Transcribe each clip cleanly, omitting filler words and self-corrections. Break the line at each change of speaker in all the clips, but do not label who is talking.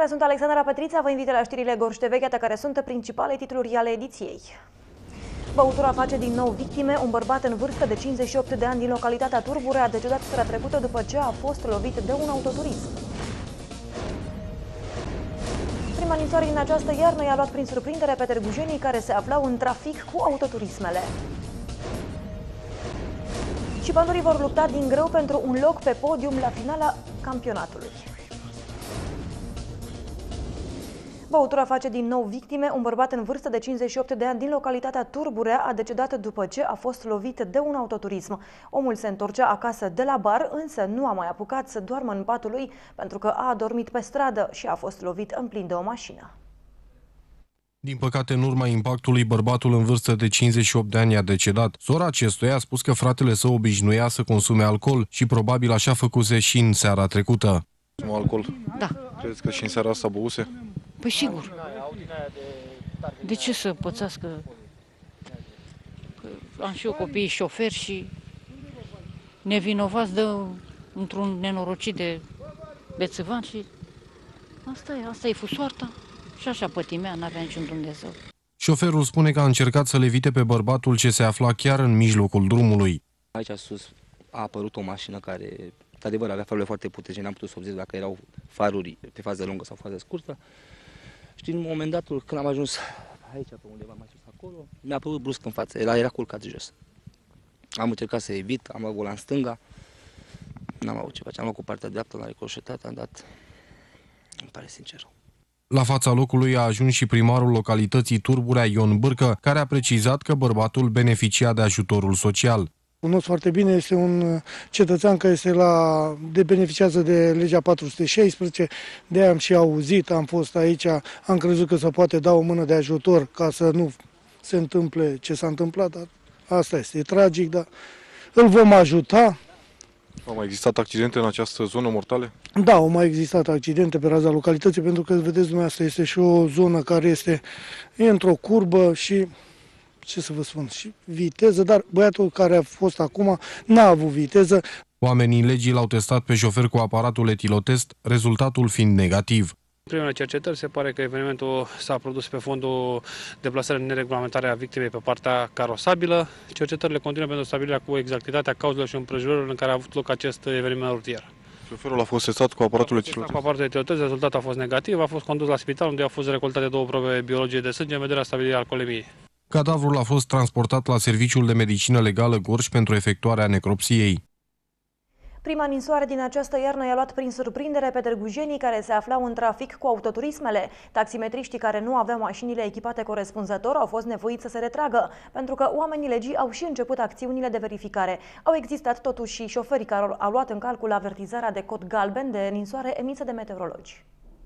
Bună, sunt Alexandra Petrița, vă invit la știrile Gorj TV, iată care sunt principale titluri ale ediției. Băutura face din nou victime. Un bărbat în vârstă de 58 de ani din localitatea Turbure a decedat seara trecută după ce a fost lovit de un autoturism. Prima ninsoare din această iarnă i-a luat prin surprindere pe târgujenii care se aflau în trafic cu autoturismele. Șipandurii vor lupta din greu pentru un loc pe podium la finala campionatului. Băutura face din nou victime. Un bărbat în vârstă de 58 de ani din localitatea Turburea a decedat după ce a fost lovit de un autoturism. Omul se întorcea acasă de la bar, însă nu a mai apucat să doarmă în patul lui pentru că a adormit pe stradă și a fost lovit în plin de o mașină.
Din păcate, în urma impactului, bărbatul în vârstă de 58 de ani a decedat. Sora acestuia a spus că fratele său obișnuia să consume alcool și probabil așa făcuse și în seara trecută.
Alcool?
Da.
Credeți că și în seara asta băuse?
Păi sigur. De ce să pățească? Am și eu copii șoferi și nevinovați într-un nenorocit de bețăvan și asta e fusoarta. Și așa pătimea, n-avea niciun Dumnezeu.
Șoferul spune că a încercat să-l evite pe bărbatul ce se afla chiar în mijlocul drumului.
Aici sus a apărut o mașină care, într-adevăr, avea farurile foarte puternice, n-am putut să observ dacă erau faruri pe fază lungă sau fază scurtă. Și în un moment dat, când am ajuns aici, pe undeva mai sus acolo, mi-a apărut brusc în față, era culcat jos. Am încercat să evit, am luat volan stânga, n-am avut ce face, am luat cu partea dreaptă, l-am ricoșetat, am dat, îmi pare sincer.
La fața locului a ajuns și primarul localității Turburea, Ion Bârcă, care a precizat că bărbatul beneficia de ajutorul social.
Cunosc foarte bine, este un cetățean care beneficiază de legea 416, de aia am și auzit, am fost aici, am crezut că se poate da o mână de ajutor ca să nu se întâmple ce s-a întâmplat, dar asta este, e tragic, dar îl vom ajuta.
Au mai existat accidente în această zonă mortale?
Da, au mai existat accidente pe raza localității, pentru că, vedeți dumneavoastră, este și o zonă care e într-o curbă și, ce să vă spun, și viteză, dar băiatul care a fost acum n-a avut viteză.
Oamenii legii l-au testat pe șofer cu aparatul etilotest, rezultatul fiind negativ.
În primele cercetări se pare că evenimentul s-a produs pe fondul deplasării neregulamentare a victimei pe partea carosabilă. Cercetările continuă pentru stabilirea cu exactitatea cauzelor și împrejurărilor în care a avut loc acest eveniment rutier.
Șoferul a fost testat cu aparatul etilotest?
Cu aparatul etilotest, rezultatul a fost negativ, a fost condus la spital unde au fost recoltate 2 probe biologice de sânge în vederea stabilirii alcoolemiei.
Cadavrul a fost transportat la Serviciul de Medicină Legală Gorj pentru efectuarea necropsiei.
Prima ninsoare din această iarnă i-a luat prin surprindere pe târgujenii care se aflau în trafic cu autoturismele. Taximetriștii care nu aveau mașinile echipate corespunzător au fost nevoiți să se retragă, pentru că oamenii legii au și început acțiunile de verificare. Au existat totuși și șoferi care au luat în calcul avertizarea de cod galben de ninsoare emisă de meteorologi.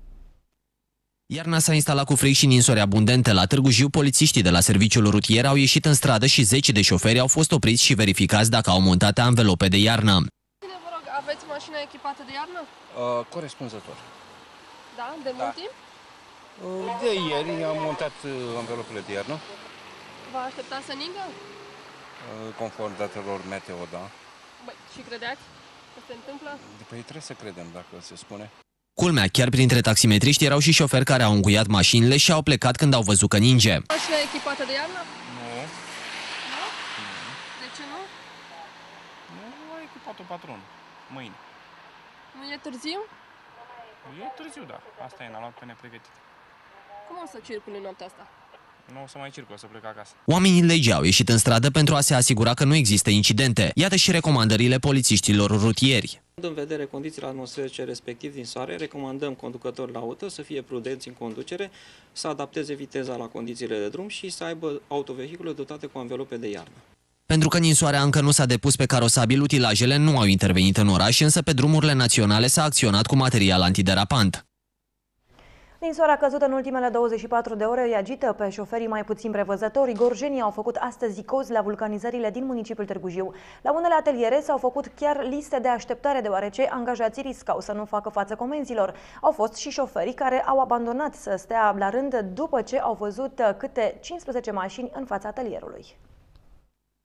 Iarna s-a instalat cu frei și ninsori abundente. La Târgu Jiu, polițiștii de la serviciul rutier au ieșit în stradă și 10 de șoferi au fost opriți și verificați dacă au montat anvelope de iarnă.
Vă rog, aveți mașina echipată de iarnă?
Corespunzător.
Da? De mult timp?
De ieri am montat anvelopele de iarnă.
Vă așteptați să ningă?
Conform datelor meteo, da.
Băi, și credeți că se întâmplă?
Păi trebuie să credem dacă se spune.
Culmea, chiar printre taximetriști erau și șoferi care au încuiat mașinile și au plecat când au văzut că ninge.
Mașina echipată de iarnă?
Nu.
Nu? De ce nu?
Nu a echipat-o patron. Mâine.
Nu e târziu?
E târziu, da. Asta e, n-a luat pe nepregătit.
Cum o să circuli noaptea asta?
Nu o să mai circul, o să plec acasă.
Oamenii legii au ieșit în stradă pentru a se asigura că nu există incidente. Iată și recomandările polițiștilor rutieri.
În vedere condițiile atmosferice, respectiv din soare, recomandăm conducătorilor auto să fie prudenți în conducere, să adapteze viteza la condițiile de drum și să aibă autovehicule dotate cu anvelope de iarnă.
Pentru că ninsoarea încă nu s-a depus pe carosabil, utilajele nu au intervenit în oraș, însă pe drumurile naționale s-a acționat cu material antiderapant.
Ninsoarea căzută în ultimele 24 de ore îi agită pe șoferii mai puțin prevăzători. Gorjenii au făcut astăzi cozi la vulcanizările din municipiul Târgu Jiu. La unele ateliere s-au făcut chiar liste de așteptare, deoarece angajații riscau să nu facă față comenzilor. Au fost și șoferii care au abandonat să stea la rând după ce au văzut câte 15 mașini în fața atelierului.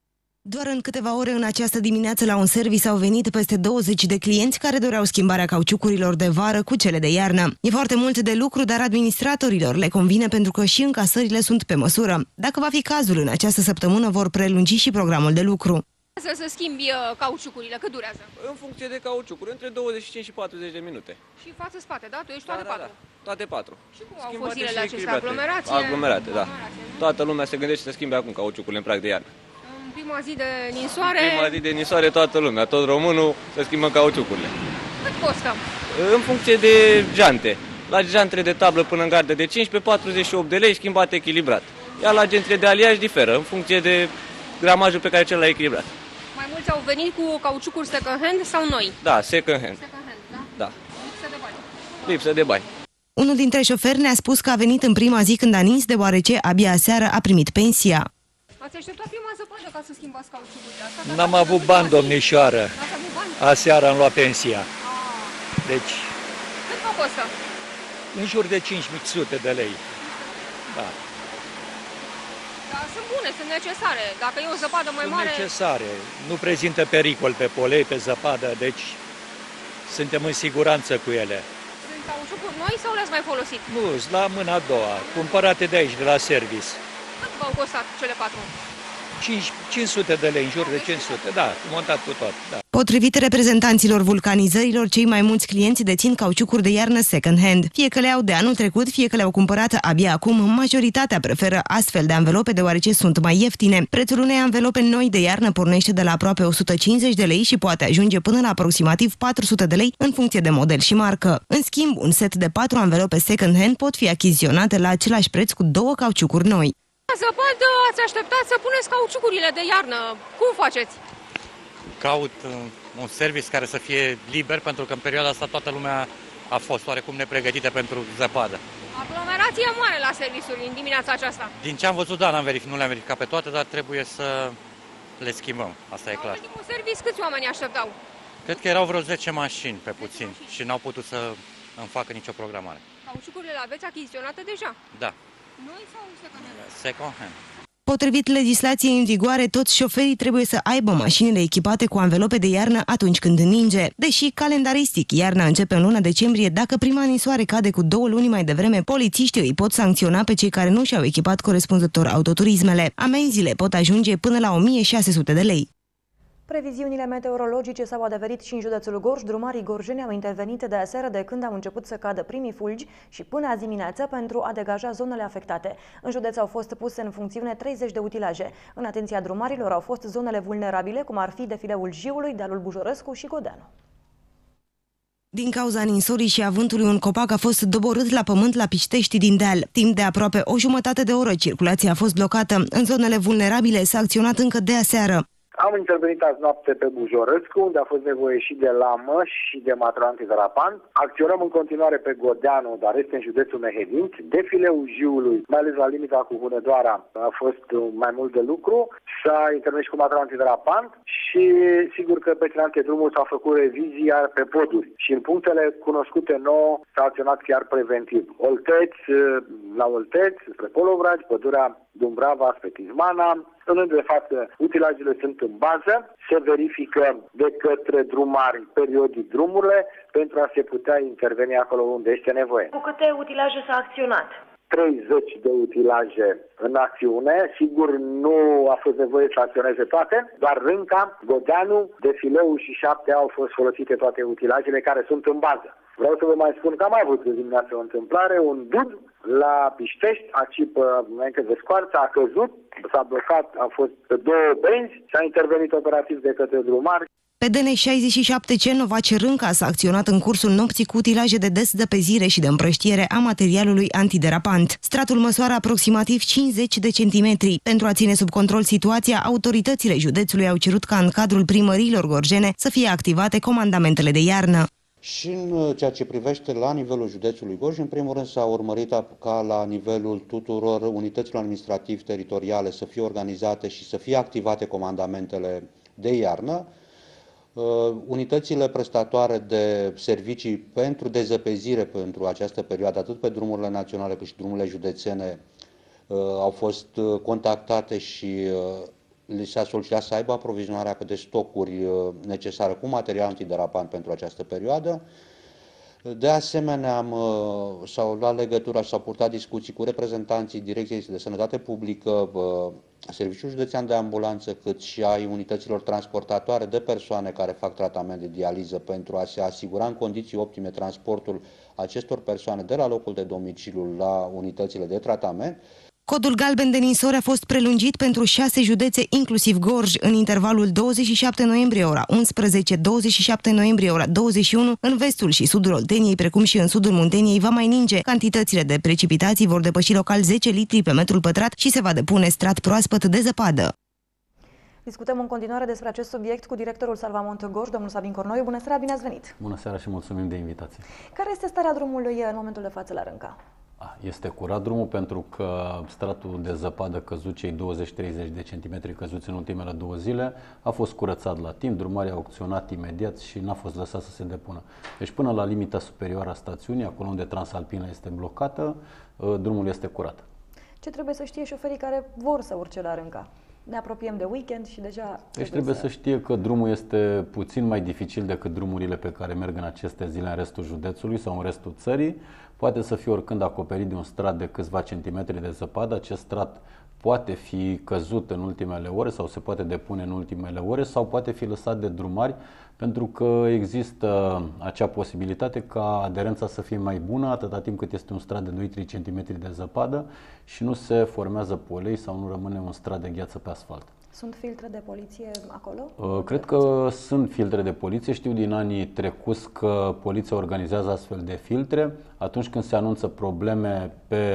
Doar în câteva ore în această dimineață la un service au venit peste 20 de clienți care doreau schimbarea cauciucurilor de vară cu cele de iarnă. E foarte mult de lucru, dar administratorilor le convine pentru că și încasările sunt pe măsură. Dacă va fi cazul în această săptămână, vor prelungi și programul de lucru.
Să schimbi cauciucurile, cât durează?
În funcție de cauciucuri, între 25 și 40 de minute.
Și față-spate, da? Tu ești toate patru?
Toate patru.
Și cum au fost zilele acestea? Aglomerație?
Aglomerate, da. Toată lumea se gândește să schimbe acum cauciucurile în prag de iarnă.
În prima zi de ninsoare?
În prima zi de ninsoare toată lumea, tot românul, să schimbă cauciucurile.
Cât costă?
În funcție de jante. La jantele de tablă până în gardă de 15-48 de lei, schimbat echilibrat. Iar la jantele de aliaj diferă, în funcție de gramajul pe care cel l-a echilibrat.
Mai mulți au venit cu cauciucuri second hand sau noi?
Da, second hand.
Second hand, da?
Da.
Lipsă de bani.
Lipsă de bani.
Unul dintre șoferi ne-a spus că a venit în prima zi când a nins, deoarece abia aseară a primit pensia.
Ați așteptat prima zăpadă ca să schimbați cauciucurile?
N-am avut bani, domnișoară.
N-ați avut bani?
Aseară am luat pensia. Deci,
Cât vă costă?
în jur de 500 de lei. Da.
Da, sunt bune, sunt necesare. Dacă e o zăpadă mai mare...
Sunt necesare. Nu prezintă pericol pe polei, pe zăpadă, deci suntem în siguranță cu ele.
Sunt cauciucuri noi sau le-ați mai folosit?
Nu, la mâna a doua, cumpărate de aici, de la service.
Cât v-au costat cele patru?
500 de lei, în jur de 500, da, montat cu tot, da.
Potrivit reprezentanților vulcanizărilor, cei mai mulți clienți dețin cauciucuri de iarnă second hand. Fie că le-au de anul trecut, fie că le-au cumpărat abia acum, majoritatea preferă astfel de anvelope deoarece sunt mai ieftine. Prețul unei anvelope noi de iarnă pornește de la aproape 150 de lei și poate ajunge până la aproximativ 400 de lei în funcție de model și marcă. În schimb, un set de 4 anvelope second hand pot fi achiziționate la același preț cu 2 cauciucuri noi.
Zăpadă, ați așteptat să puneți cauciucurile de iarnă. Cum faceți?
Caut un service care să fie liber, pentru că în perioada asta toată lumea a fost oarecum nepregătită pentru zăpadă.
Aglomerație mare la serviciuri în dimineața aceasta.
Din ce am văzut, da, nu le-am verificat pe toate, dar trebuie să le schimbăm, asta e clar.
La ultimul serviciu câți oameni așteptau?
Cred că erau vreo 10 mașini pe puțin și n-au putut să îmi facă nicio programare.
Cauciucurile le aveți achiziționate deja?
Da.
Noi sau second hand?
Second hand.
Potrivit legislației în vigoare, toți șoferii trebuie să aibă mașinile echipate cu anvelope de iarnă atunci când ninge. Deși calendaristic iarna începe în luna decembrie, dacă prima ninsoare cade cu 2 luni mai devreme, polițiștii îi pot sancționa pe cei care nu și-au echipat corespunzător autoturismele. Amenziile pot ajunge până la 1600 de lei.
Previziunile meteorologice s-au adeverit și în județul Gorj. Drumarii gorjeni au intervenit de aseară de când au început să cadă primii fulgi și până azi dimineață pentru a degaja zonele afectate. În județ au fost puse în funcțiune 30 de utilaje. În atenția drumarilor au fost zonele vulnerabile, cum ar fi defileul Jiului, dealul Bujorescu și Godeanu.
Din cauza ninsorii și a vântului, un copac a fost doborât la pământ la Piștești din deal. Timp de aproape o jumătate de oră, circulația a fost blocată. În zonele vulnerabile s-a acționat încă de aseară.
Am intervenit azi noapte pe Bujorescu, unde a fost nevoie și de lamă și de material antiderapant. Acționăm în continuare pe Godeanu, dar este în județul Mehedinți. Defileul Jiului, mai ales la limita cu Hunedoara, a fost mai mult de lucru. S-a intervenit și cu material antiderapant și sigur că pe celelalte drumuri s-a făcut revizia pe poduri. Și în punctele cunoscute nouă s-a acționat chiar preventiv. Olteț, la Olteț, spre Polovragi, pădurea Dumbrava, spre Tizmana. În momentul de față, utilajele sunt în bază, se verifică de către drumari periodic drumurile pentru a se putea interveni acolo unde este nevoie.
Cu câte utilaje s-a acționat?
30 de utilaje în acțiune. Sigur, nu a fost nevoie să acționeze toate, doar Rânca, Godeanu, Defileul și 7 au fost folosite toate utilajele care sunt în bază. Vreau să vă mai spun că am avut dimineața o întâmplare, un dud la Piștești, acipă înainte de scoarță, a căzut, s-a blocat, a fost 2 benzi, s-a intervenit operativ de către drumari.
Pe DN67C Novace Rânca s-a acționat în cursul nopții cu utilaje de dezăpezire și de împrăștiere a materialului antiderapant. Stratul măsoară aproximativ 50 de centimetri. Pentru a ține sub control situația, autoritățile județului au cerut ca în cadrul primăriilor gorjene să fie activate comandamentele de iarnă.
Și în ceea ce privește la nivelul județului Gorj, în primul rând s-a urmărit ca la nivelul tuturor unităților administrativ-teritoriale să fie organizate și să fie activate comandamentele de iarnă. Unitățile prestatoare de servicii pentru dezăpezire pentru această perioadă, atât pe drumurile naționale cât și drumurile județene, au fost contactate și li s-a solicitat să aibă aprovizionarea de stocuri necesare cu material antiderapant pentru această perioadă. De asemenea, s-au luat legătura și s-au purtat discuții cu reprezentanții Direcției de Sănătate Publică, Serviciul Județean de Ambulanță, cât și ai unităților transportatoare de persoane care fac tratament de dializă pentru a se asigura în condiții optime transportul acestor persoane de la locul de domiciliu la unitățile de tratament.
Codul galben de ninsori a fost prelungit pentru 6 județe, inclusiv Gorj, în intervalul 27 noiembrie ora 11, 27 noiembrie ora 21, în vestul și sudul Olteniei, precum și în sudul Munteniei, va mai ninge. Cantitățile de precipitații vor depăși local 10 litri pe metrul pătrat și se va depune strat proaspăt de zăpadă.
Discutăm în continuare despre acest subiect cu directorul Salvamont Gorj, domnul Sabin Cornoiu. Bună seara, bine ați venit!
Bună seara și mulțumim de invitație!
Care este starea drumului în momentul de față la Rânca?
Este curat drumul pentru că stratul de zăpadă căzut, cei 20-30 de centimetri căzuți în ultimele 2 zile, a fost curățat la timp, drumarii au acționat imediat și n-a fost lăsat să se depună. Deci până la limita superioară a stațiunii, acolo unde Transalpina este blocată, drumul este curat.
Ce trebuie să știe șoferii care vor să urce la Rânca? Ne apropiem de weekend și deja...
Deci trebuie să știe că drumul este puțin mai dificil decât drumurile pe care merg în aceste zile în restul județului sau în restul țării. Poate să fie oricând acoperit de un strat de câțiva centimetri de zăpadă. Acest strat poate fi căzut în ultimele ore sau se poate depune în ultimele ore sau poate fi lăsat de drumari, pentru că există acea posibilitate ca aderența să fie mai bună atâta timp cât este un strat de 2-3 cm de zăpadă și nu se formează polei sau nu rămâne un strat de gheață pe asfalt.
Sunt filtre de poliție acolo?
Cred că sunt filtre de poliție. Știu din anii trecuți că poliția organizează astfel de filtre. Atunci când se anunță probleme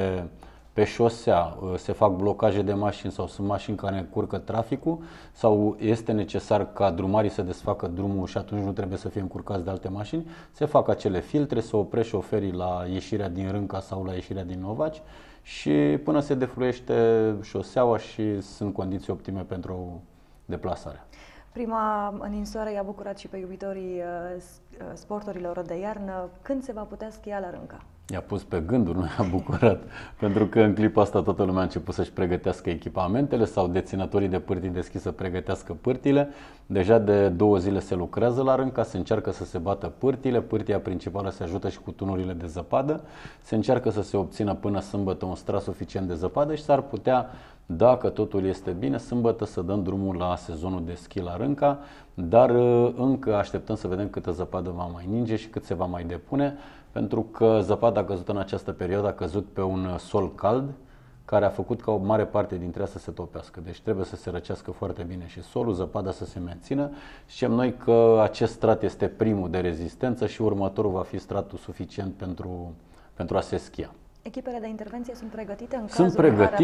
pe șosea, se fac blocaje de mașini sau sunt mașini care încurcă traficul sau este necesar ca drumarii să desfacă drumul și atunci nu trebuie să fie încurcați de alte mașini, se fac acele filtre, se oprește șoferii la ieșirea din Rânca sau la ieșirea din Novaci și până se defluiește șoseaua și sunt condiții optime pentru deplasare.
Prima ninsoare i-a bucurat și pe iubitorii sporturilor de iarnă. Când se va putea schia la Rânca?
I-a pus pe gânduri, nu i-a bucurat, pentru că în clipa asta toată lumea a început să-și pregătească echipamentele sau deținătorii de pârtii deschis să pregătească pârtile. Deja de 2 zile se lucrează la Rânca, se încearcă să se bată pârtile, pârtia principală se ajută și cu tunurile de zăpadă, se încearcă să se obțină până sâmbătă un strat suficient de zăpadă și s-ar putea, dacă totul este bine, sâmbătă să dăm drumul la sezonul de schi la Rânca, dar încă așteptăm să vedem câtă zăpadă va mai ninge și cât se va mai depune, pentru că zăpada căzută în această perioadă a căzut pe un sol cald, care a făcut ca o mare parte dintre ea să se topească. Deci trebuie să se răcească foarte bine și solul, zăpada să se mențină. Știm noi că acest strat este primul de rezistență și următorul va fi stratul suficient pentru a se schia.
Echipele de intervenție sunt pregătite în
cazul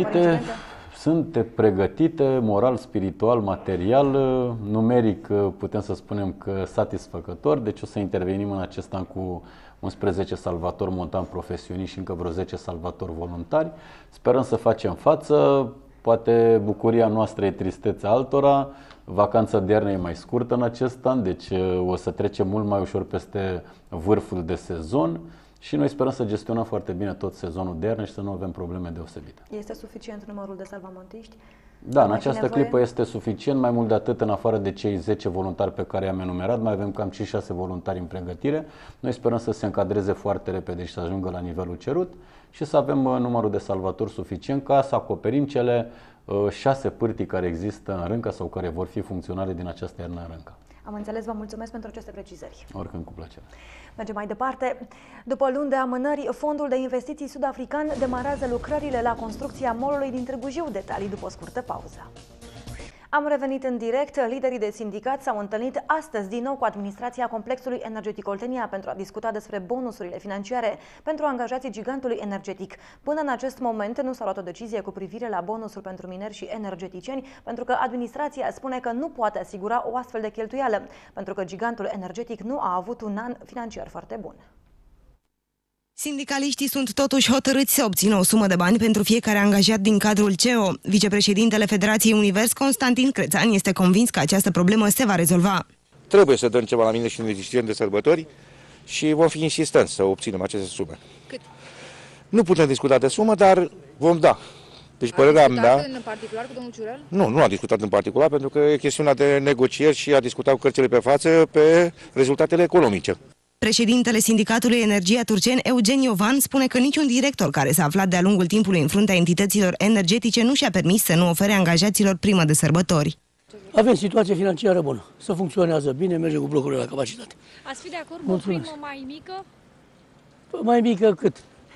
Sunt pregătite moral, spiritual, material, numeric putem să spunem că satisfăcător, deci o să intervenim în acest an cu 11 salvatori montani profesioniști și încă vreo 10 salvatori voluntari. Sperăm să facem față, poate bucuria noastră e tristețea altora, vacanța de iarnă e mai scurtă în acest an, deci o să trecem mult mai ușor peste vârful de sezon. Și noi sperăm să gestionăm foarte bine tot sezonul de iarnă și să nu avem probleme deosebite.
Este suficient numărul de salvamontiști?
Da, în această clipă este suficient, mai mult de atât, în afară de cei 10 voluntari pe care i-am enumerat, mai avem cam 5-6 voluntari în pregătire. Noi sperăm să se încadreze foarte repede și să ajungă la nivelul cerut și să avem numărul de salvatori suficient ca să acoperim cele 6 pârtii care există în Rânca sau care vor fi funcționale din această iarnă în Rânca.
Am înțeles, vă mulțumesc pentru aceste precizări.
Oricând, cu plăcere.
Mergem mai departe. După luni de amânări, Fondul de Investiții Sud-African demarează lucrările la construcția mall-ului din Târgu Jiu. Detalii după o scurtă pauză. Am revenit în direct. Liderii de sindicat s-au întâlnit astăzi din nou cu administrația complexului energetic Oltenia pentru a discuta despre bonusurile financiare pentru angajații gigantului energetic. Până în acest moment nu s-a luat o decizie cu privire la bonusuri pentru mineri și energeticieni, pentru că administrația spune că nu poate asigura o astfel de cheltuială, pentru că gigantul energetic nu a avut un an financiar foarte bun.
Sindicaliștii sunt totuși hotărâți să obțină o sumă de bani pentru fiecare angajat din cadrul CEO. Vicepreședintele Federației Univers, Constantin Crețan, este convins că această problemă se va rezolva.
Trebuie să dăm ceva la mine și în de sărbători și vom fi insistenți să obținem aceste sume.
Cât?
Nu putem discuta de sumă, dar vom da. Deci părerea mea...
în particular cu domnul Ciurel?
Nu a discutat în particular, pentru că e chestiunea de negocieri și a discutat cu cărțile pe față pe rezultatele economice.
Președintele Sindicatului Energia Turceni, Eugen Iovan, spune că niciun director care s-a aflat de-a lungul timpului în fruntea entităților energetice nu și-a permis să nu ofere angajaților primă de sărbători.
Avem situație financiară bună, să funcționează bine, merge cu blocurile la capacitate.
Ați fi de acord cu o primă mai mică?
Mai mică cât?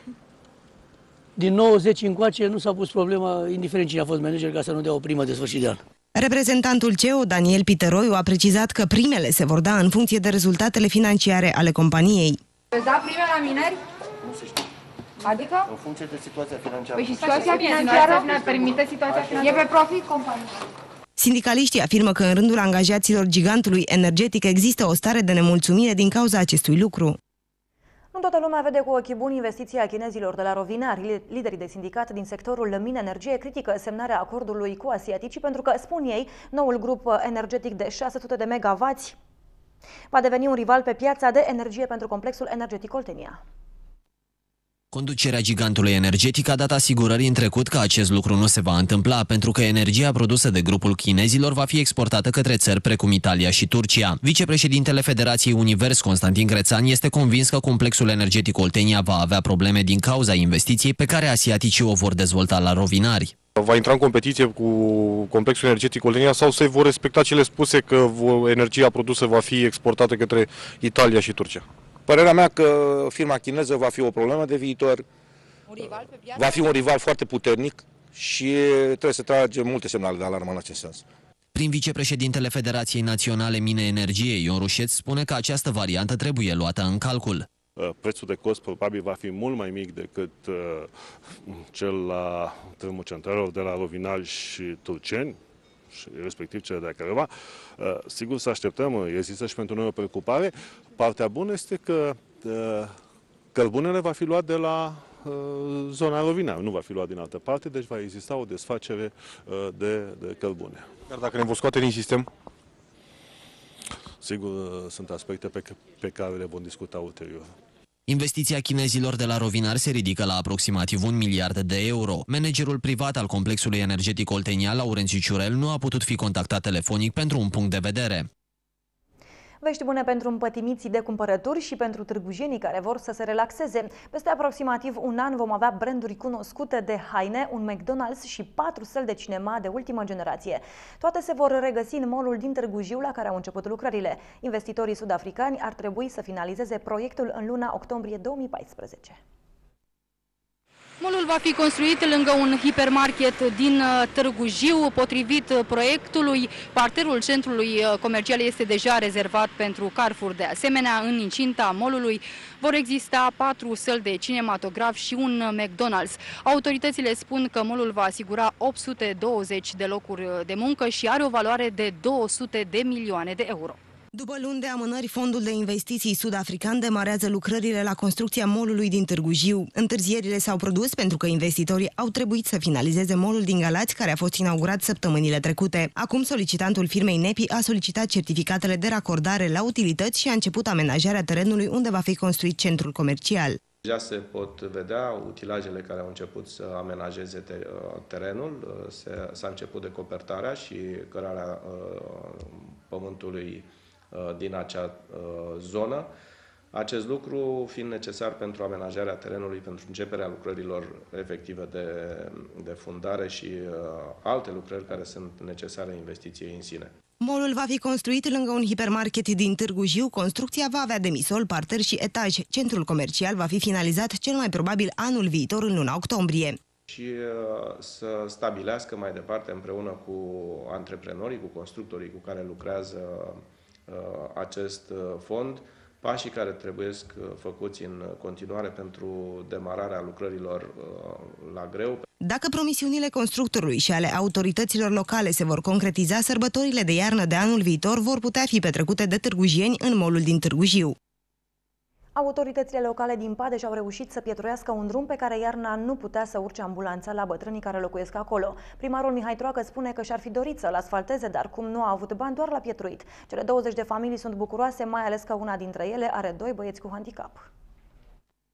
Din 90 încoace nu s-a pus problema, indiferent cine a fost manager, ca să nu dea o primă de sfârșit de an.
Reprezentantul CEO, Daniel Piteroiu, a precizat că primele se vor da în funcție de rezultatele financiare ale companiei.
Veți da prime la mineri?
Nu se știe.
Adică?
În funcție de situația financiară.
Păi și situația financiară ne permite situația financiară? E pe profit compania.
Sindicaliștii afirmă că în rândul angajaților gigantului energetic există o stare de nemulțumire din cauza acestui lucru.
Nu toată lumea vede cu ochii buni investiția chinezilor de la Rovinari. Liderii de sindicat din sectorul mine-energie critică semnarea acordului cu asiaticii pentru că, spun ei, noul grup energetic de 600 de megawatts va deveni un rival pe piața de energie pentru complexul energetic Oltenia.
Conducerea gigantului energetic a dat asigurări în trecut că acest lucru nu se va întâmpla, pentru că energia produsă de grupul chinezilor va fi exportată către țări precum Italia și Turcia. Vicepreședintele Federației Univers, Constantin Crețan, este convins că complexul energetic Oltenia va avea probleme din cauza investiției pe care asiaticii o vor dezvolta la Rovinari.
Va intra în competiție cu complexul energetic Oltenia sau se vor respecta cele spuse că energia produsă va fi exportată către Italia și Turcia?
Părerea mea că firma chineză va fi o problemă de viitor, va fi un rival foarte puternic și trebuie să tragem multe semnale de alarmă în acest sens.
Prin vicepreședintele Federației Naționale Mine-Energie, Ion Rușeț, spune că această variantă trebuie luată în calcul.
Prețul de cost probabil va fi mult mai mic decât cel la tărâmul centralelor de la Rovinari și Turceni, și respectiv cele de la Craiova. Sigur să așteptăm, există și pentru noi o preocupare. Partea bună este că cărbunele va fi luat de la zona Rovinari, nu va fi luat din altă parte, deci va exista o desfacere de cărbune.
Dar dacă ne vor scoate din sistem?
Sigur, sunt aspecte pe care le vom discuta ulterior.
Investiția chinezilor de la Rovinari se ridică la aproximativ 1 miliard de euro. Managerul privat al complexului energetic Oltenia, Laurențiu Ciurel, nu a putut fi contactat telefonic pentru un punct de vedere.
Vești bune pentru împătimiții de cumpărături și pentru târgujenii care vor să se relaxeze. Peste aproximativ un an vom avea branduri cunoscute de haine, un McDonald's și 4 săli de cinema de ultimă generație. Toate se vor regăsi în mall-ul din Târgu Jiu, la care au început lucrările. Investitorii sud-africani ar trebui să finalizeze proiectul în luna octombrie 2014.
Mall-ul va fi construit lângă un hipermarket din Târgu Jiu. Potrivit proiectului, parterul centrului comercial este deja rezervat pentru Carrefour. De asemenea, în incinta mall-ului vor exista 4 săli de cinematograf și un McDonald's. Autoritățile spun că mall-ul va asigura 820 de locuri de muncă și are o valoare de 200 de milioane de euro.
După luni de amânări, Fondul de Investiții Sud-African demarează lucrările la construcția mall-ului din Târgu Jiu. Întârzierile s-au produs pentru că investitorii au trebuit să finalizeze mall-ul din Galați, care a fost inaugurat săptămânile trecute. Acum, solicitantul firmei NEPI a solicitat certificatele de racordare la utilități și a început amenajarea terenului unde va fi construit centrul comercial.
Deja se pot vedea utilajele care au început să amenajeze terenul, s-a început decopertarea și cărarea pământului din acea zonă. Acest lucru fiind necesar pentru amenajarea terenului, pentru începerea lucrărilor efective de fundare și alte lucrări care sunt necesare investiției în sine.
Mall-ul va fi construit lângă un hipermarket din Târgu Jiu. Construcția va avea demisol, parter și etaj. Centrul comercial va fi finalizat cel mai probabil anul viitor, în luna octombrie.
Și să stabilească mai departe, împreună cu antreprenorii, cu constructorii cu care lucrează acest fond, pașii care trebuie făcuți în continuare pentru demararea lucrărilor la greu.
Dacă promisiunile constructorului și ale autorităților locale se vor concretiza, sărbătorile de iarnă de anul viitor vor putea fi petrecute de târgujieni în mall-ul din Târgu Jiu.
Autoritățile locale din Padeș au reușit să pietruiască un drum pe care iarna nu putea să urce ambulanța la bătrânii care locuiesc acolo. Primarul Mihai Troacă spune că și-ar fi dorit să-l asfalteze, dar cum nu a avut bani, doar l-a pietruit. Cele 20 de familii sunt bucuroase, mai ales că una dintre ele are 2 băieți cu handicap.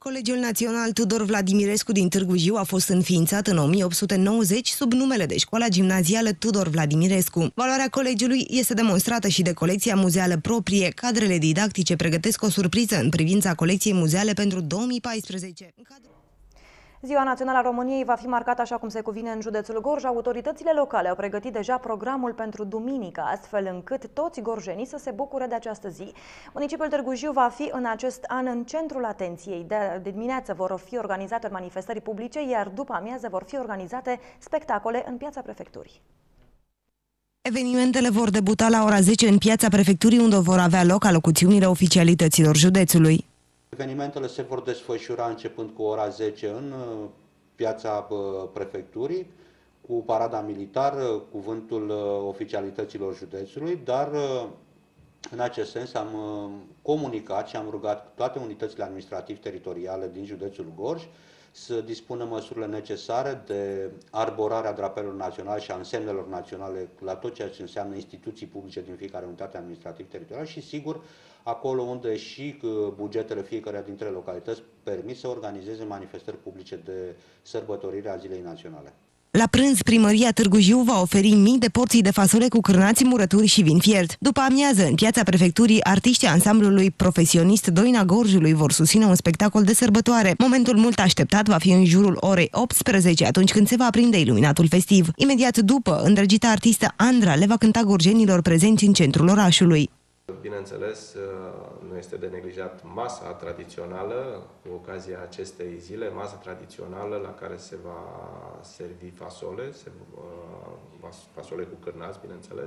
Colegiul Național Tudor Vladimirescu din Târgu Jiu a fost înființat în 1890 sub numele de Școala Gimnazială Tudor Vladimirescu. Valoarea colegiului este demonstrată și de colecția muzeală proprie. Cadrele didactice pregătesc o surpriză în privința colecției muzeale pentru 2014.
Ziua Națională a României va fi marcată așa cum se cuvine în județul Gorj. Autoritățile locale au pregătit deja programul pentru duminică, astfel încât toți gorjenii să se bucure de această zi. Municipiul Târgu Jiu va fi în acest an în centrul atenției. De dimineață vor fi organizate manifestări publice, iar după amiază vor fi organizate spectacole în piața prefecturii.
Evenimentele vor debuta la ora 10 în piața prefecturii, unde vor avea loc alocuțiunile oficialităților județului.
Evenimentele se vor desfășura începând cu ora 10 în piața prefecturii, cu parada militară, cuvântul oficialităților județului, dar în acest sens am comunicat și am rugat toate unitățile administrativ-teritoriale din județul Gorj să dispună măsurile necesare de arborarea drapelor naționale și a însemnelor naționale la tot ceea ce înseamnă instituții publice din fiecare unitate administrativ-teritorială și, sigur, acolo unde și bugetele fiecăruia dintre localități permit să organizeze manifestări publice de sărbătorire a Zilei Naționale.
La prânz, primăria Târgu Jiu va oferi mii de porții de fasole cu cârnați, murături și vin fiert. După amiază, în piața prefecturii, artiștii ansamblului profesionist Doina Gorjului vor susține un spectacol de sărbătoare. Momentul mult așteptat va fi în jurul orei 18, atunci când se va aprinde iluminatul festiv. Imediat după, îndrăgita artistă Andra le va cânta gorjenilor prezenți în centrul orașului.
Bineînțeles, nu este de neglijat masa tradițională cu ocazia acestei zile, masa tradițională la care se va servi fasole, fasole cu cârnați, bineînțeles.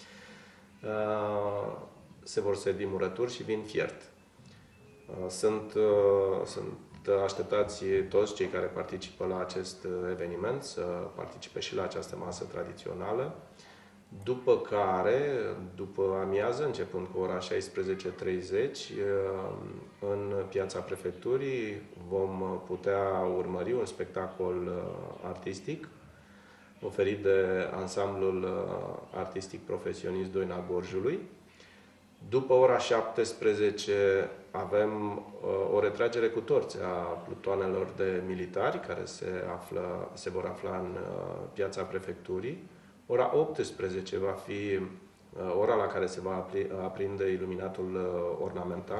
Se vor servi murături și vin fiert. Sunt așteptați toți cei care participă la acest eveniment să participe și la această masă tradițională. După care, după amiază, începând cu ora 16:30, în piața prefecturii vom putea urmări un spectacol artistic oferit de ansamblul artistic profesionist Doina Gorjului. După ora 17 avem o retragere cu torțe a plutoanelor de militari care se vor afla în piața prefecturii. Ora 18 va fi ora la care se va aprinde iluminatul ornamental.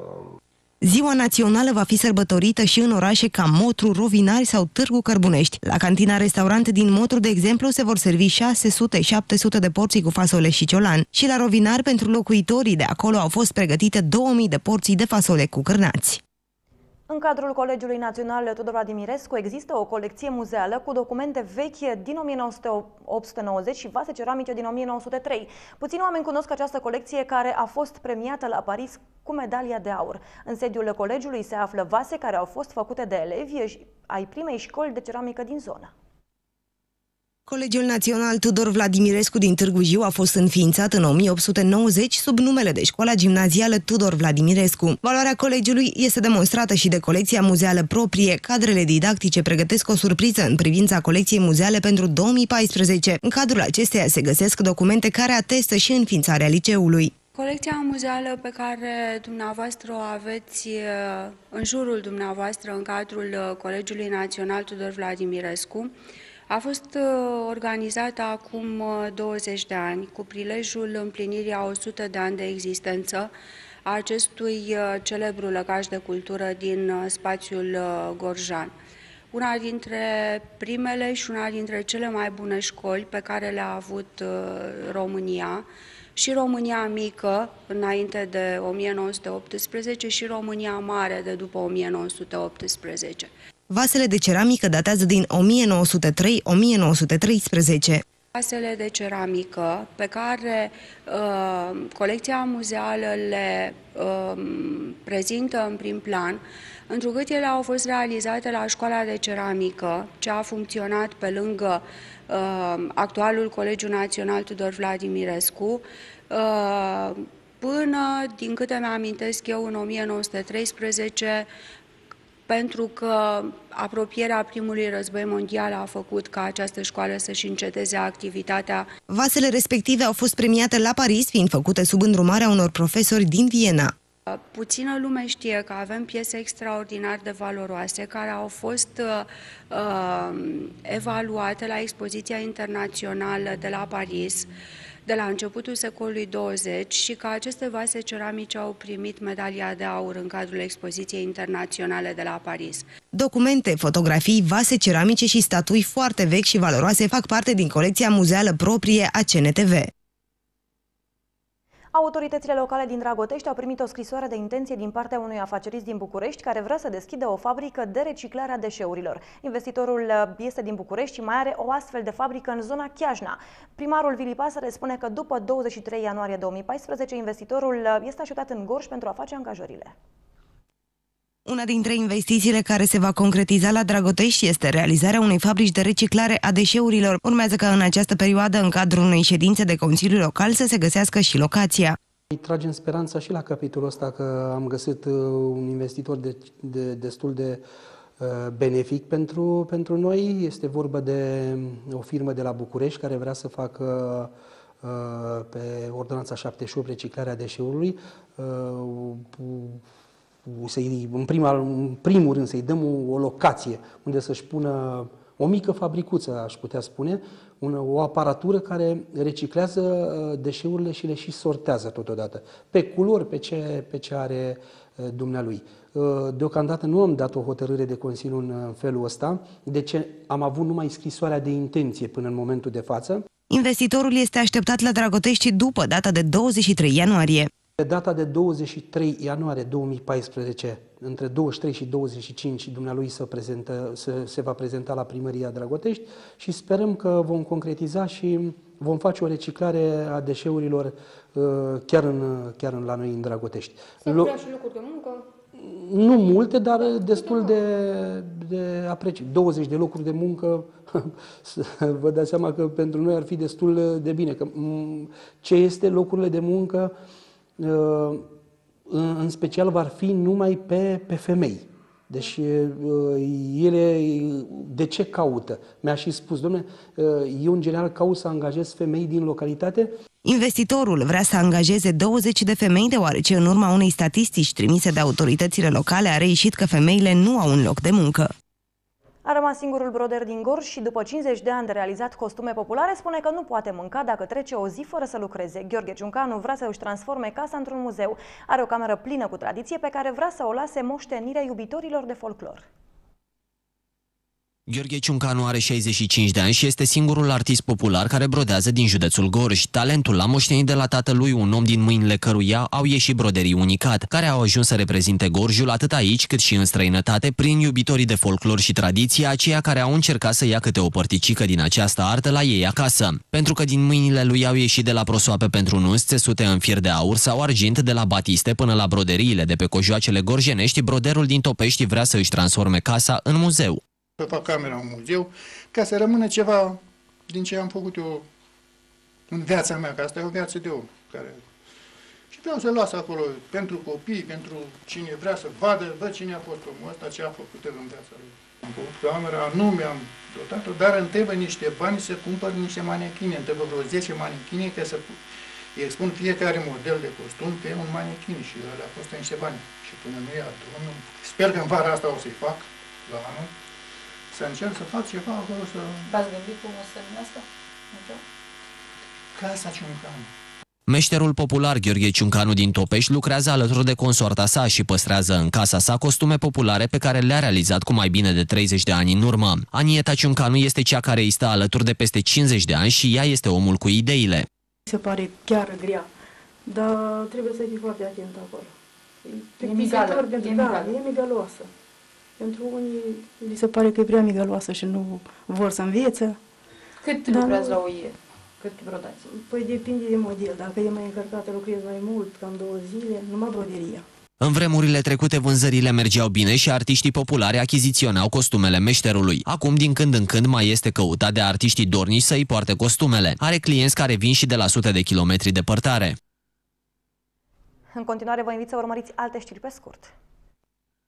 Ziua națională va fi sărbătorită și în orașe ca Motru, Rovinari sau Târgu Cărbunești. La cantina-restaurant din Motru, de exemplu, se vor servi 600-700 de porții cu fasole și ciolan. Și la Rovinari, pentru locuitorii de acolo, au fost pregătite 2000 de porții de fasole cu cârnați.
În cadrul Colegiului Național Tudor Vladimirescu există o colecție muzeală cu documente vechi din 1890 și vase ceramice din 1903. Puțini oameni cunosc această colecție, care a fost premiată la Paris cu medalia de aur. În sediul colegiului se află vase care au fost făcute de elevi ai primei școli de ceramică din zonă.
Colegiul Național Tudor Vladimirescu din Târgu Jiu a fost înființat în 1890 sub numele de Școala Gimnazială Tudor Vladimirescu. Valoarea colegiului este demonstrată și de colecția muzeală proprie. Cadrele didactice pregătesc o surpriză în privința colecției muzeale pentru 2014. În cadrul acesteia se găsesc documente care atestă și înființarea liceului.
Colecția muzeală pe care dumneavoastră o aveți în jurul dumneavoastră în cadrul Colegiului Național Tudor Vladimirescu a fost organizată acum 20 de ani, cu prilejul împlinirii a 100 de ani de existență a acestui celebru lăcaș de cultură din spațiul gorjan. Una dintre primele și una dintre cele mai bune școli pe care le-a avut România, și România mică, înainte de 1918, și România mare, de după 1918.
Vasele de ceramică datează din 1903-1913.
Vasele de ceramică pe care colecția muzeală le prezintă în prim plan, întrucât ele au fost realizate la Școala de Ceramică, ce a funcționat pe lângă actualul Colegiu Național Tudor Vladimirescu, până, din câte mi-amintesc eu, în 1913, pentru că apropierea primului război mondial a făcut ca această școală să-și înceteze activitatea.
Vasele respective au fost premiate la Paris, fiind făcute sub îndrumarea unor profesori din Viena.
Puțină lume știe că avem piese extraordinar de valoroase care au fost evaluate la expoziția internațională de la Paris de la începutul secolului 20 și că aceste vase ceramice au primit medalia de aur în cadrul expoziției internaționale de la Paris.
Documente, fotografii, vase ceramice și statui foarte vechi și valoroase fac parte din colecția muzeală proprie a CNTV.
Autoritățile locale din Dragotești au primit o scrisoare de intenție din partea unui afacerist din București care vrea să deschidă o fabrică de reciclare a deșeurilor. Investitorul este din București și mai are o astfel de fabrică în zona Chiajna. Primarul Vili Pasăre spune că după 23 ianuarie 2014 investitorul este așteptat în Gorj pentru a face angajările.
Una dintre investițiile care se va concretiza la Dragotești este realizarea unei fabrici de reciclare a deșeurilor. Urmează ca în această perioadă, în cadrul unei ședințe de Consiliul Local, să se găsească și locația.
Îi tragem speranța și la capitolul ăsta că am găsit un investitor destul de benefic pentru noi. Este vorba de o firmă de la București care vrea să facă pe ordonanța 78 reciclarea deșeului. În primul rând să-i dăm o locație unde să-și pună o mică fabricuță, aș putea spune, o aparatură care reciclează deșeurile și le și sortează totodată, pe culori, pe ce are dumnealui. Deocamdată nu am dat o hotărâre de Consiliu în felul ăsta, de ce am avut numai scrisoarea de intenție până în momentul de față.
Investitorul este așteptat la Dragotești după data de 23 ianuarie.
Pe data de 23 ianuarie 2014, între 23 și 25, dumnealui se va prezenta la primăria Dragotești și sperăm că vom concretiza și vom face o reciclare a deșeurilor chiar la noi în Dragotești.
Se crea și locuri de muncă?
Nu multe, dar destul de apreciat. 20 de locuri de muncă, vă dați seama că pentru noi ar fi destul de bine. Că ce este locurile de muncă? În special vor fi numai pe femei. Deci ele de ce caută? Mi-a și spus, dom'le, eu în general caut să angajez femei din localitate.
Investitorul vrea să angajeze 20 de femei, deoarece în urma unei statistici trimise de autoritățile locale a reieșit că femeile nu au un loc de muncă.
A rămas singurul broder din Gorj și după 50 de ani de realizat costume populare spune că nu poate mânca dacă trece o zi fără să lucreze. Gheorghe Ciuncanu vrea să își transforme casa într-un muzeu. Are o cameră plină cu tradiție pe care vrea să o lase moștenirea iubitorilor de folclor.
Gheorghe Ciuncanu are 65 de ani și este singurul artist popular care brodează din județul Gorj. Talentul l-a moștenit de la tatălui, un om din mâinile căruia au ieșit broderii Unicat, care au ajuns să reprezinte Gorjul atât aici cât și în străinătate prin iubitorii de folclor și tradiție, aceia care au încercat să ia câte o părticică din această artă la ei acasă. Pentru că din mâinile lui au ieșit de la prosoape pentru nunți, țesute în fier de aur sau argint, de la batiste până la broderiile de pe cojoacele gorjenești, broderul din Topești vrea să își transforme casa în muzeu.
Să fac camera un muzeu, ca să rămână ceva din ce am făcut eu în viața mea, că asta e o viață de om. Și vreau să las acolo pentru copii, pentru cine vrea să vadă, cine a fost omul ăsta, ce a făcut el în viața lui. Am făcut camera, nu mi-am dotat-o, dar îmi trebuie niște bani să cumpăr niște manechine, îmi trebuie vreo 10 manechine ca să expun fiecare model de costum pe un manechin și ăla costă niște bani. Și până nu ia domnul, sper că în vara asta o să-i fac, la anul, să încerc să fac ceva acolo să...
V-ați gândit cum o să numească?
Casa Ciuncanu.
Meșterul popular Gheorghe Ciuncanu din Topești lucrează alături de consoarta sa și păstrează în casa sa costume populare pe care le-a realizat cu mai bine de 30 de ani în urmă. Anieta Ciuncanu este cea care îi stă alături de peste 50 de ani și ea este omul cu ideile.
Se pare chiar grea, dar trebuie să fii foarte atent acolo. E migaloasă. Pentru unii li se pare că e prea migaloasă și nu vor să învețe.
Cât lucrați la o ie? Cât brodați?
Păi depinde de model. Dacă e mai încărcată, lucrez mai mult, cam 2 zile, numai broderia.
În vremurile trecute vânzările mergeau bine și artiștii populari achiziționau costumele meșterului. Acum, din când în când, mai este căutat de artiștii dornici să îi poarte costumele. Are clienți care vin și de la sute de kilometri departare.
În continuare, vă invit să urmăriți alte știri pe scurt.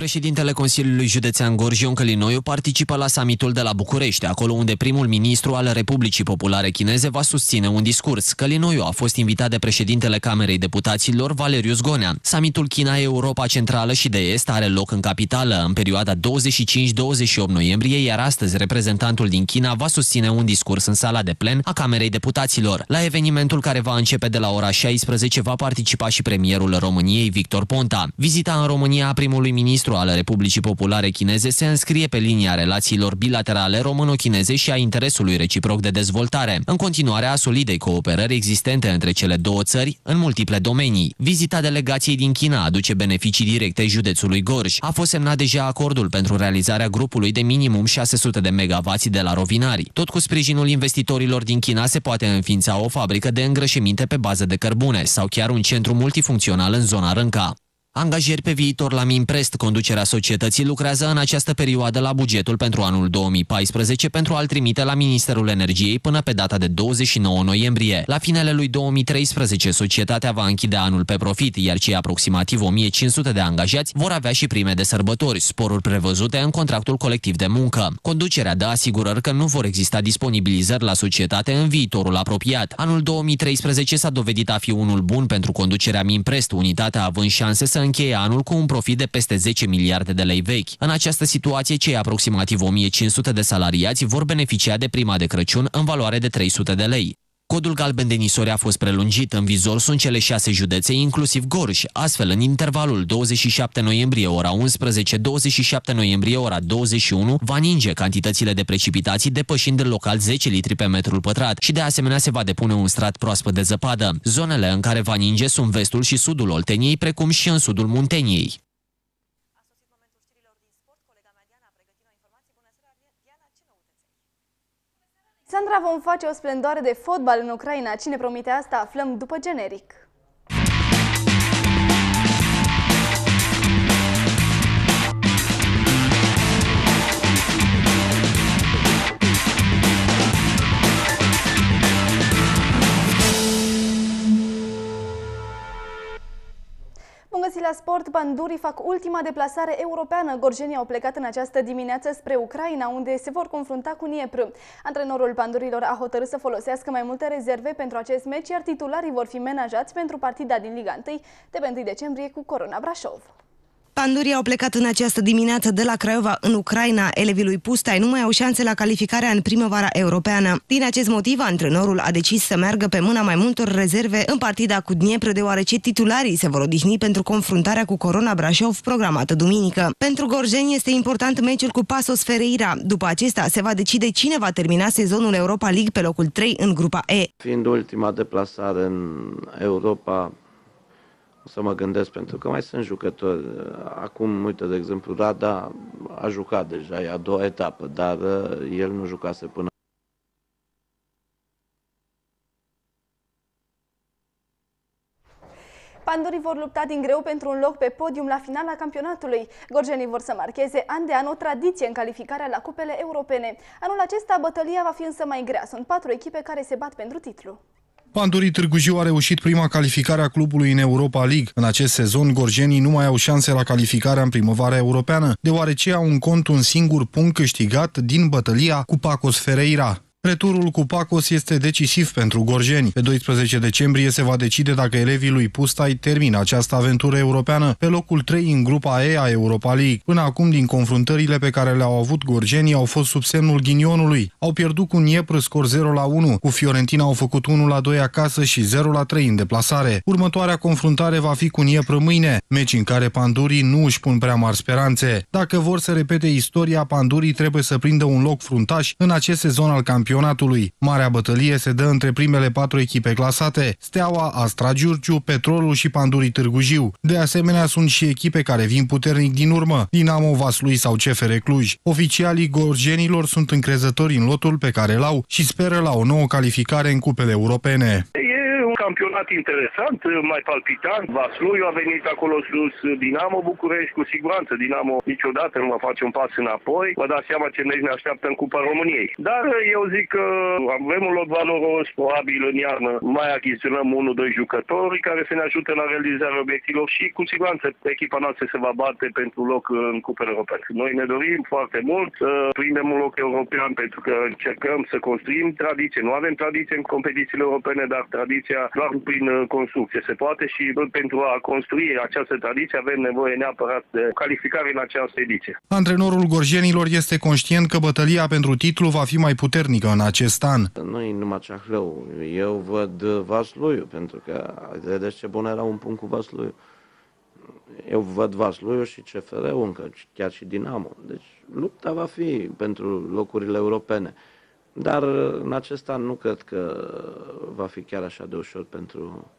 Președintele Consiliului Județean Gorj, Ion Călinoiu, participă la summitul de la București, acolo unde primul ministru al Republicii Populare Chineze va susține un discurs. Călinoiu a fost invitat de președintele Camerei Deputaților, Valerius Gonea. Summitul China-Europa Centrală și de Est are loc în capitală, în perioada 25-28 noiembrie, iar astăzi reprezentantul din China va susține un discurs în sala de plen a Camerei Deputaților. La evenimentul, care va începe de la ora 16, va participa și premierul României, Victor Ponta. Vizita în România a primului ministru al Republicii Populare Chineze se înscrie pe linia relațiilor bilaterale româno-chineze și a interesului reciproc de dezvoltare, în continuare a solidei cooperări existente între cele două țări în multiple domenii. Vizita delegației din China aduce beneficii directe județului Gorj. A fost semnat deja acordul pentru realizarea grupului de minimum 600 de megavați de la Rovinari. Tot cu sprijinul investitorilor din China se poate înființa o fabrică de îngrășăminte pe bază de cărbune sau chiar un centru multifuncțional în zona Rânca. Angajări pe viitor la Minprest. Conducerea societății lucrează în această perioadă la bugetul pentru anul 2014 pentru a-l trimite la Ministerul Energiei până pe data de 29 noiembrie. La finele lui 2013, societatea va închide anul pe profit, iar cei aproximativ 1500 de angajați vor avea și prime de sărbători, sporuri prevăzute în contractul colectiv de muncă. Conducerea dă asigurări că nu vor exista disponibilizări la societate în viitorul apropiat. Anul 2013 s-a dovedit a fi unul bun pentru conducerea Minprest, unitatea având șanse să încheie anul cu un profit de peste 10 miliarde de lei vechi. În această situație, cei aproximativ 1500 de salariați vor beneficia de prima de Crăciun în valoare de 300 de lei. Codul galben de nisori a fost prelungit. În vizor sunt cele 6 județe, inclusiv Gorj. Astfel, în intervalul 27 noiembrie ora 11, 27 noiembrie ora 21, va ninge cantitățile de precipitații depășind în local 10 litri pe metrul pătrat și de asemenea se va depune un strat proaspăt de zăpadă. Zonele în care va ninge sunt vestul și sudul Olteniei, precum și în sudul Munteniei.
Sandra, vom face o splendoare de fotbal în Ucraina. Cine promite asta? Aflăm după generic. Bun găsit la sport! Pandurii fac ultima deplasare europeană. Gorjenii au plecat în această dimineață spre Ucraina, unde se vor confrunta cu Dniepr. Antrenorul pandurilor a hotărât să folosească mai multe rezerve pentru acest meci, iar titularii vor fi menajați pentru partida din Liga 1 de pe 1 decembrie cu Corona Brașov.
Pandurii au plecat în această dimineață de la Craiova în Ucraina. Elevii lui Pustai nu mai au șanse la calificarea în primăvara europeană. Din acest motiv, antrenorul a decis să meargă pe mâna mai multor rezerve în partida cu Dniepr, deoarece titularii se vor odihni pentru confruntarea cu Corona Brașov programată duminică. Pentru gorjeni este important meciul cu Paços Ferreira. După acesta se va decide cine va termina sezonul Europa League pe locul 3 în grupa E.
Fiind ultima deplasare în Europa, o să mă gândesc, pentru că mai sunt jucători. Acum, uite, de exemplu, Rada a jucat deja, e a doua etapă, dar el nu jucase până.
Pandurii vor lupta din greu pentru un loc pe podium la finala campionatului. Gorjenii vor să marcheze an de an o tradiție în calificarea la cupele europene. Anul acesta bătălia va fi însă mai grea. Sunt 4 echipe care se bat pentru titlu.
Pandurii Târgu Jiu a reușit prima calificare a clubului în Europa League. În acest sezon, gorjenii nu mai au șanse la calificarea în primăvara europeană, deoarece au în cont un singur punct câștigat din bătălia cu Paços Ferreira. Returul cu Paços este decisiv pentru gorjeni. Pe 12 decembrie se va decide dacă elevii lui Pustai termină această aventură europeană pe locul 3 în grupa E a Europa League. Până acum, din confruntările pe care le-au avut gorjenii, au fost sub semnul ghinionului. Au pierdut cu Dniepr scor 0-1, cu Fiorentina au făcut 1-2 acasă și 0-3 în deplasare. Următoarea confruntare va fi cu Dniepr mâine, meci în care pandurii nu își pun prea mari speranțe. Dacă vor să repete istoria, pandurii trebuie să prindă un loc fruntaș în acest sezon al campionatului. Marea bătălie se dă între primele 4 echipe clasate: Steaua, Astra Giurgiu, Petrolul și Pandurii Târgu Jiu. De asemenea, sunt și echipe care vin puternic din urmă: Dinamo Vaslui sau CFR Cluj. Oficialii gorjenilor sunt încrezători în lotul pe care l-au și speră la o nouă calificare în cupele europene.
E un
campionat interesant, mai palpitant. Vaslui a venit acolo sus, Dinamo București, cu siguranță. Dinamo niciodată nu va face un pas înapoi. Vă dați seama ce ne așteaptă în Cupa României. Dar eu zic că avem un lot valoros, probabil în iarnă mai achiziționăm 1-2 jucători care să ne ajute la realizarea obiectivelor și cu siguranță echipa noastră se va bate pentru loc în Cupele Europene. Noi ne dorim foarte mult să prindem un loc european pentru că încercăm să construim tradiție. Nu avem tradiție în competițiile europene, dar tradiția doar prin construcție se poate și pentru a construi această tradiție avem nevoie neapărat de calificare în această ediție.
Antrenorul gorjenilor este conștient că bătălia pentru titlu va fi mai puternică în acest an.
Nu-i numai Ceahlău. Eu văd Vasluiu, pentru că vedeți ce bun era un punct cu Vasluiu. Eu văd Vasluiu și CFR-ul încă, chiar și Dinamo. Deci lupta va fi pentru locurile europene. Dar în acest an nu cred că va fi chiar așa de ușor pentru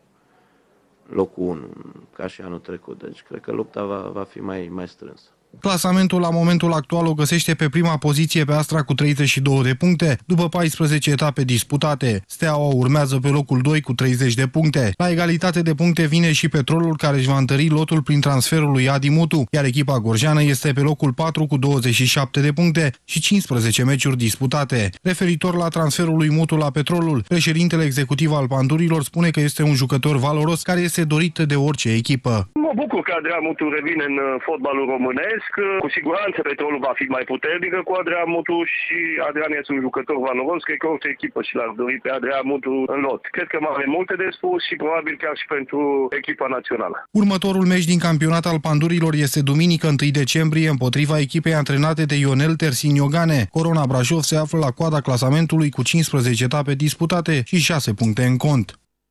locul 1, ca și anul trecut. Deci cred că lupta va fi mai strânsă.
Clasamentul la momentul actual o găsește pe prima poziție pe Astra cu 32 de puncte, după 14 etape disputate. Steaua urmează pe locul 2 cu 30 de puncte. La egalitate de puncte vine și Petrolul, care își va întări lotul prin transferul lui Adi Mutu, iar echipa gorjeană este pe locul 4 cu 27 de puncte și 15 meciuri disputate. Referitor la transferul lui Mutu la Petrolul, președintele executiv al Pandurilor spune că este un jucător valoros care este dorit de orice echipă.
Mă bucur că Adrian Mutu revine în fotbalul românesc. Cu siguranță Petrolul va fi mai puternică cu Adrian Mutu și Adrian este un jucător valoros. Cred că orice echipă și l-ar dori pe Adrian Mutu în lot. Cred că mai avem multe de spus și probabil chiar și pentru echipa națională.
Următorul meci din campionat al Pandurilor este duminică 1 decembrie împotriva echipei antrenate de Ionel Tersin-Iogane. Corona Brașov se află la coada clasamentului cu 15 etape disputate și 6 puncte în cont.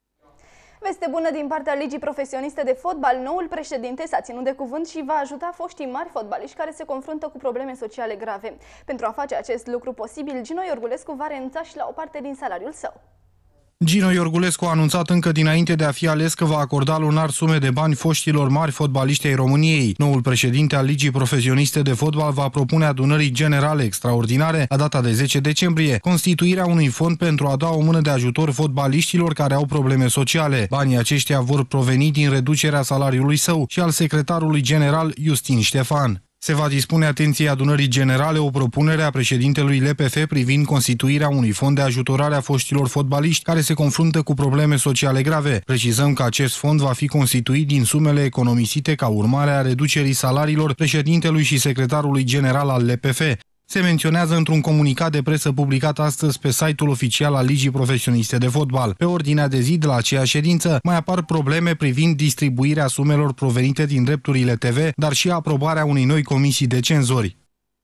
Veste bună din partea Ligii Profesioniste de Fotbal. Noul președinte s-a ținut de cuvânt și va ajuta foștii mari fotbaliști care se confruntă cu probleme sociale grave. Pentru a face acest lucru posibil, Gino Iorgulescu va renunța și la o parte din salariul său.
Gino Iorgulescu a anunțat încă dinainte de a fi ales că va acorda lunar sume de bani foștilor mari fotbaliști ai României. Noul președinte al Ligii Profesioniste de Fotbal va propune adunării generale extraordinare la data de 10 decembrie constituirea unui fond pentru a da o mână de ajutor fotbaliștilor care au probleme sociale. Banii aceștia vor proveni din reducerea salariului său și al secretarului general Justin Ștefan. Se va dispune atenției adunării generale o propunere a președintelui LPF privind constituirea unui fond de ajutorare a foștilor fotbaliști care se confruntă cu probleme sociale grave. Precizăm că acest fond va fi constituit din sumele economisite ca urmare a reducerii salariilor președintelui și secretarului general al LPF. Se menționează într-un comunicat de presă publicat astăzi pe site-ul oficial al Ligii Profesioniste de Fotbal. Pe ordinea de zi de la aceea ședință mai apar probleme privind distribuirea sumelor provenite din drepturile TV, dar și aprobarea unei noi comisii de cenzori.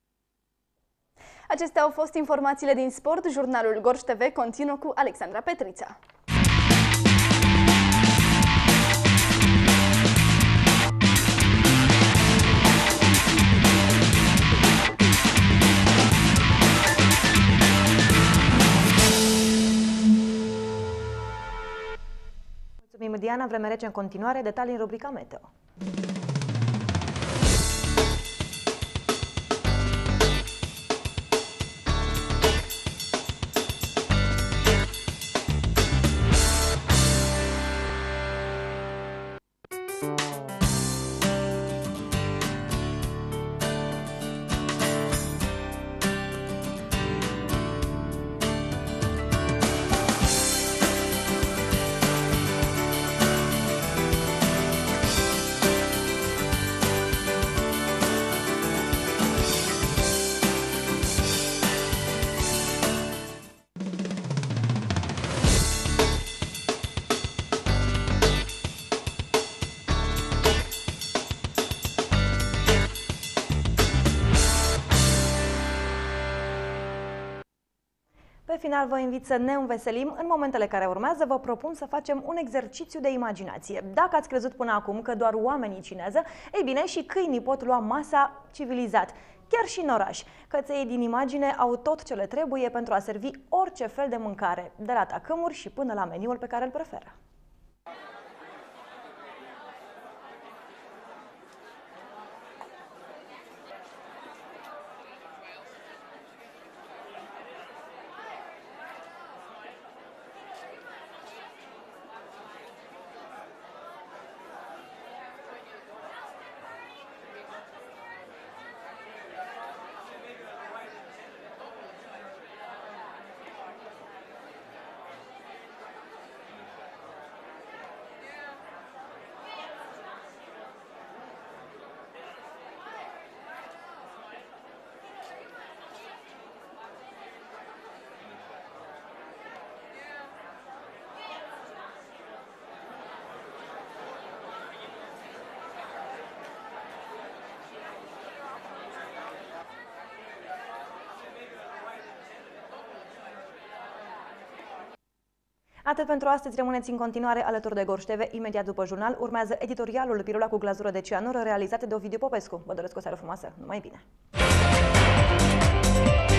Acestea au fost informațiile din sport. Jurnalul Gorj TV continuă cu Alexandra Petrița.
Mulțumim, Diana. Vreme rece în continuare. Detalii în rubrica Meteo. Pe final vă invit să ne înveselim. În momentele care urmează vă propun să facem un exercițiu de imaginație. Dacă ați crezut până acum că doar oamenii cinează, ei bine și câinii pot lua masa civilizat. Chiar și în oraș. Căței din imagine au tot ce le trebuie pentru a servi orice fel de mâncare, de la tacâmuri și până la meniul pe care îl preferă. Atât pentru astăzi, rămâneți în continuare alături de Gorj TV. Imediat după jurnal urmează editorialul Pirula cu glazură de cianură realizat de Ovidiu Popescu. Vă doresc o seară frumoasă, numai bine!